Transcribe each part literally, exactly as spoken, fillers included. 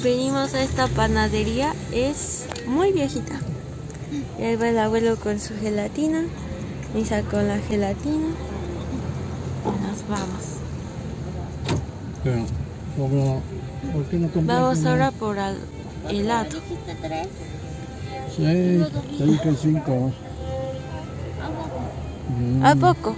Venimos a esta panadería, es muy viejita. Y ahí va el abuelo con su gelatina. Y sacó la gelatina. Y nos vamos. Pero, ¿cómo, ¿por qué no compraste? Vamos ahora por el helado. Seis, seis que cinco. Mm. ¿A poco?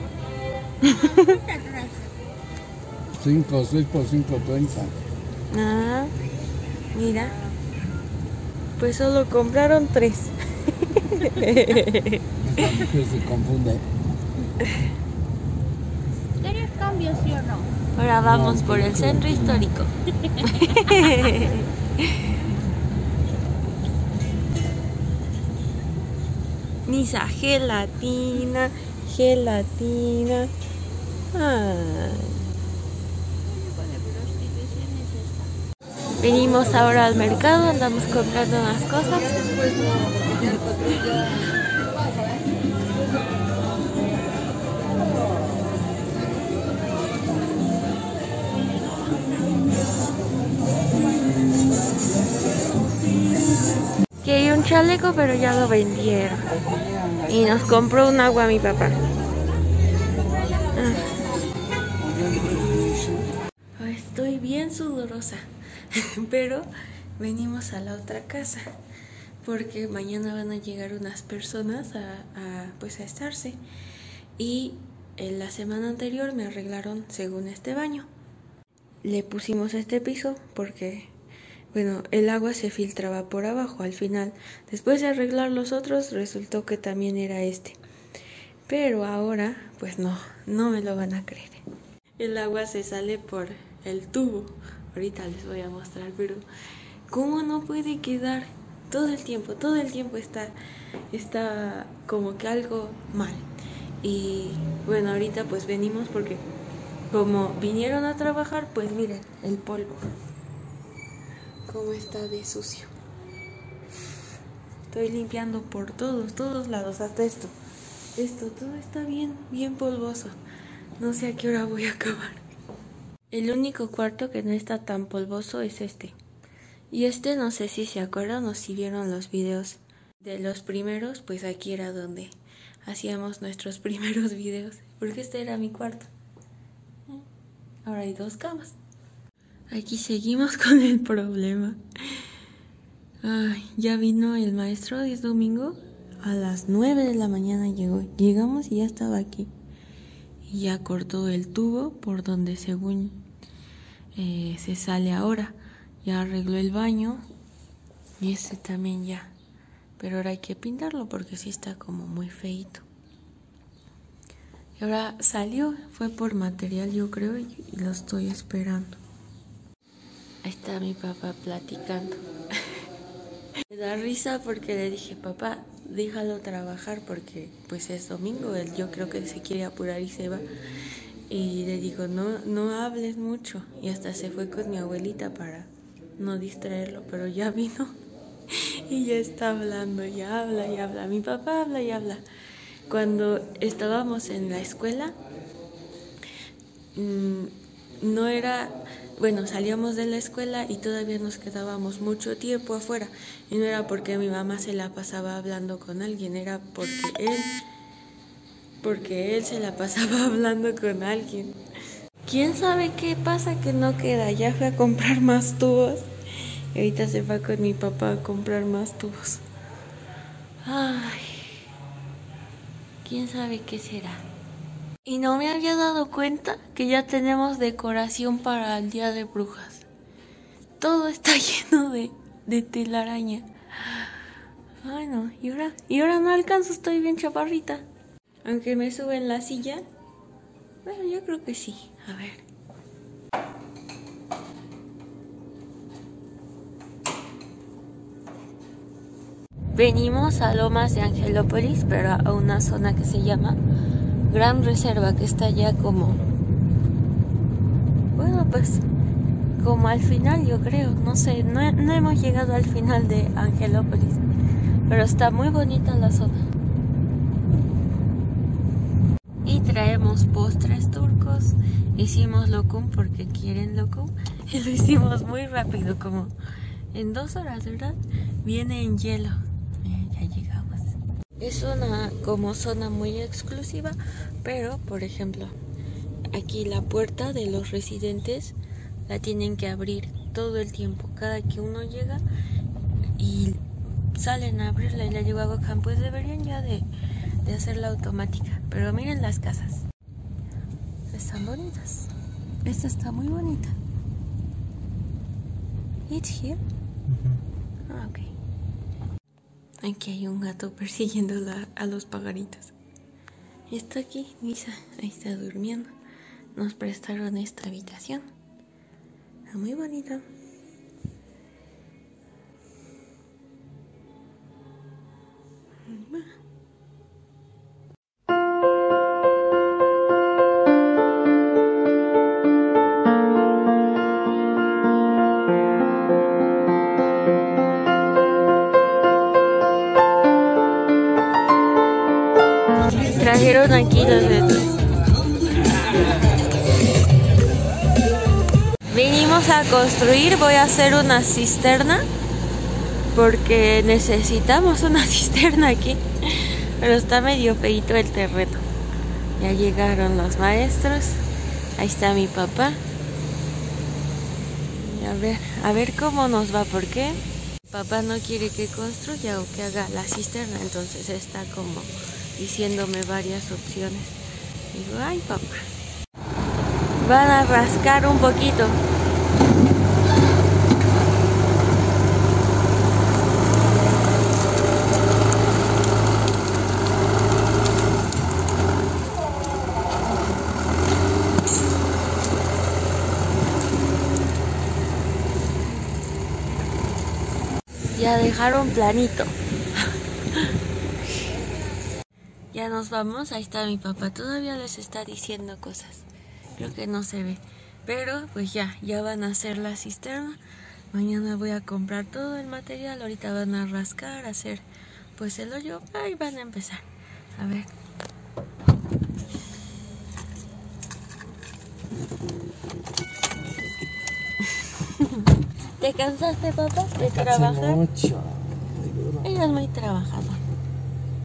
Cinco, seis por cinco, treinta. Ah, mira. Pues solo compraron tres. Esta mujer se confunde. ¿Quieres cambio, sí o no? Ahora vamos No, por el centro histórico. Misa, gelatina, gelatina. Ay. Venimos ahora al mercado, andamos comprando unas cosas. Que hay un chaleco, pero ya lo vendieron. Y nos compró un agua mi papá. Ah. Estoy bien sudorosa, pero venimos a la otra casa porque mañana van a llegar unas personas a, a pues a estarse. Y en la semana anterior me arreglaron según este baño. Le pusimos este piso porque, bueno, el agua se filtraba por abajo. Al final, después de arreglar los otros, resultó que también era este. Pero ahora, pues no, no me lo van a creer. El agua se sale por el tubo. Ahorita les voy a mostrar, pero ¿cómo no puede quedar? Todo el tiempo, todo el tiempo está, está como que algo mal. Y bueno, ahorita pues venimos porque como vinieron a trabajar, pues miren, el polvo. Cómo está de sucio. Estoy limpiando por todos, todos lados, hasta esto. Esto, todo está bien, bien polvoso. No sé a qué hora voy a acabar. El único cuarto que no está tan polvoso es este. Y este no sé si se acuerdan o si vieron los videos de los primeros, pues aquí era donde hacíamos nuestros primeros videos. Porque este era mi cuarto. Ahora hay dos camas. Aquí seguimos con el problema. Ay, ya vino el maestro, es domingo. A las nueve de la mañana llegó. Llegamos y ya estaba aquí. Y ya cortó el tubo por donde según eh, se sale ahora. Ya arregló el baño. Y este también ya. Pero ahora hay que pintarlo porque sí está como muy feito. Y ahora salió, fue por material yo creo y, y lo estoy esperando. Ahí está mi papá platicando. Me da risa porque le dije, papá, déjalo trabajar porque pues es domingo, él yo creo que se quiere apurar y se va. Y le digo, no, no hables mucho. Y hasta se fue con mi abuelita para no distraerlo, pero ya vino y ya está hablando, ya habla y habla. Mi papá habla y habla. Cuando estábamos en la escuela, mmm, no era... Bueno, salíamos de la escuela y todavía nos quedábamos mucho tiempo afuera. Y no era porque mi mamá se la pasaba hablando con alguien, era porque él, porque él se la pasaba hablando con alguien. ¿Quién sabe qué pasa que no queda? Ya fue a comprar más tubos. Y ahorita se fue con mi papá a comprar más tubos. Ay, ¿quién sabe qué será? Y no me había dado cuenta que ya tenemos decoración para el Día de Brujas. Todo está lleno de, de telaraña. Ay no, y ahora, y ahora no alcanzo, estoy bien chaparrita. Aunque me sube en la silla. Bueno, yo creo que sí. A ver. Venimos a Lomas de Angelópolis, pero a una zona que se llama Gran Reserva, que está ya como, bueno pues, como al final yo creo, no sé, no, no hemos llegado al final de Angelópolis, pero está muy bonita la zona. Y traemos postres turcos, hicimos locum porque quieren locum, y lo hicimos muy rápido, como En dos horas, ¿verdad? Viene en hielo. Eh, ya llegamos. Es una como zona muy exclusiva, pero por ejemplo, aquí la puerta de los residentes la tienen que abrir todo el tiempo. Cada que uno llega y salen a abrirla y la lleva a Bacán, pues deberían ya de, de hacerla automática. Pero miren las casas. Están bonitas. Esta está muy bonita. It's here. Uh-huh. Ah, ok. Aquí hay un gato persiguiendo la, a los pajaritos. Está aquí, Misa. Ahí está durmiendo. Nos prestaron esta habitación. Está muy bonita. Trajeron aquí los dedos. Vinimos a construir, voy a hacer una cisterna porque necesitamos una cisterna aquí, pero está medio feito el terreno. Ya llegaron los maestros, ahí está mi papá. Y a ver, a ver cómo nos va, porque papá no quiere que construya o que haga la cisterna, entonces está como diciéndome varias opciones. Digo, ay papá, van a rascar un poquito. Ya dejaron planito. Ya nos vamos, ahí está mi papá, todavía les está diciendo cosas, creo que no se ve, pero pues ya, ya van a hacer la cisterna, mañana voy a comprar todo el material, ahorita van a rascar, hacer pues el hoyo, ahí van a empezar, a ver. ¿Te cansaste, papá, de trabajar? Mucho. Ella es muy trabajadora.